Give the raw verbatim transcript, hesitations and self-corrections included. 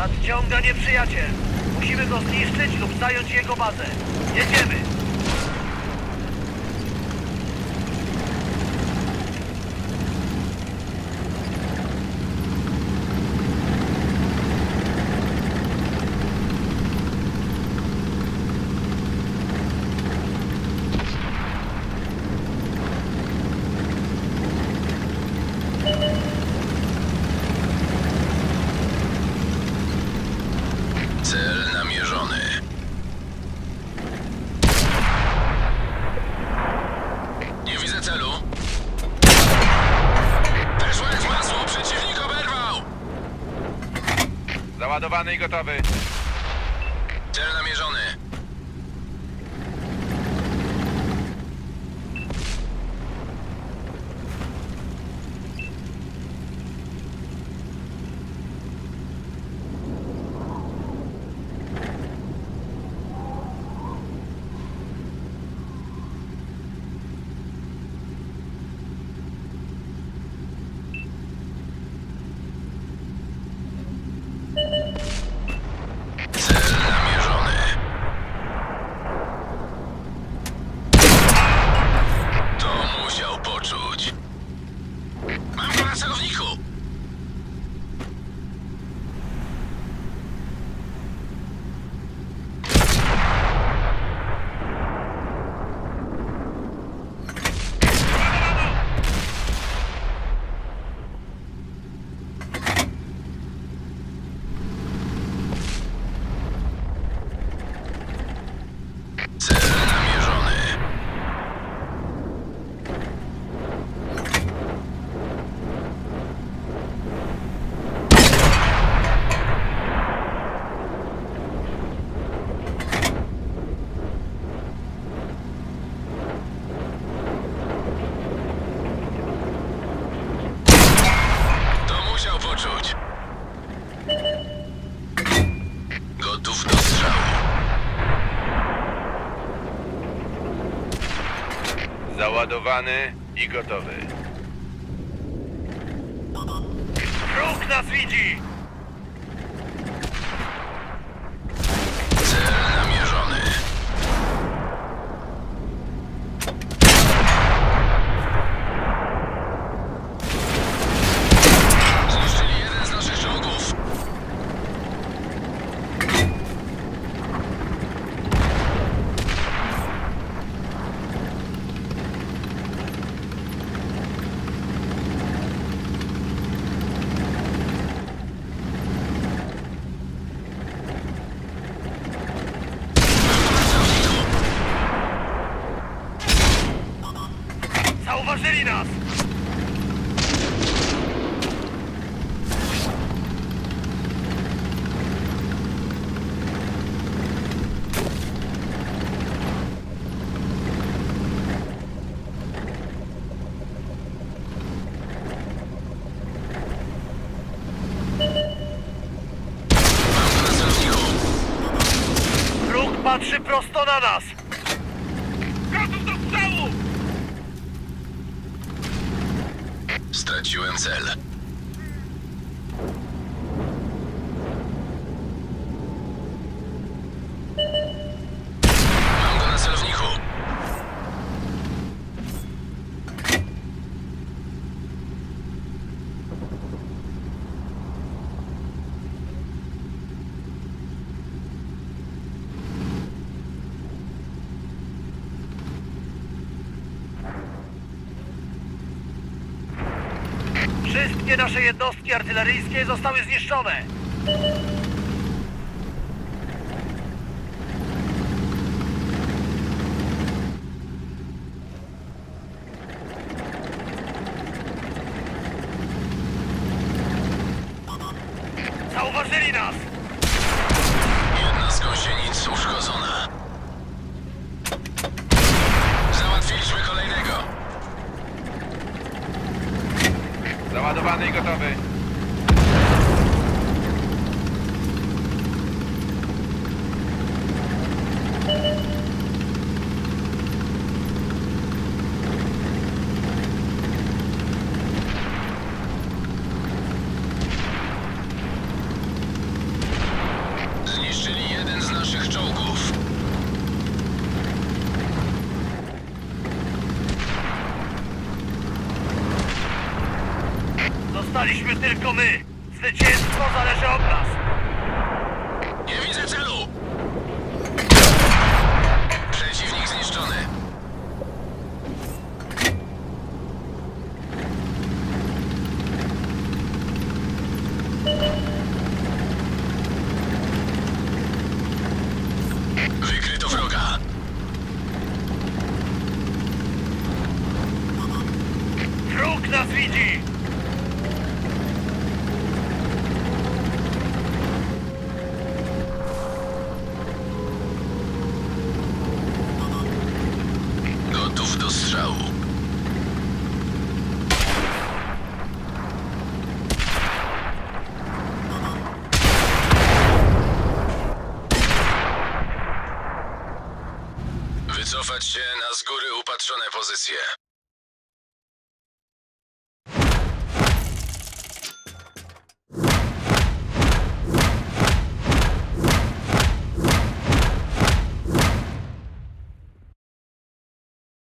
Nadciąga nieprzyjaciel. Musimy go zniszczyć lub zająć jego bazę. Jedziemy! Cel namierzony. Nie widzę celu. Weszło jak masło, przeciwnik oberwał. Załadowany i gotowy. Cel namierzony. Cel namierzony. To musiał poczuć. Mam go na celowniku. Cel namierzony. To musiał poczuć. Gotów do strzału. Załadowany i gotowy. Wróg nas widzi! Cel namierzony. Zniszczyli jeden z naszych czołgów. Zauważyli nas! Mam go na celowniku. Wróg patrzy prosto na nas! Gotów do strzału! Straciłem cel. Mam go na celowniku. Wszystkie nasze jednostki artyleryjskie zostały zniszczone! Zauważyli nas! Jedna z gąsienic uszkodzona. Załatwiliśmy kolejnego. Załadowany i gotowy. Zostaliśmy tylko my. Zwycięstwo zależy od nas. Nie widzę celu! Przeciwnik zniszczony. Wykryto wroga. Wróg nas widzi. Gotów do strzału. Wycofać się na z góry upatrzone pozycje.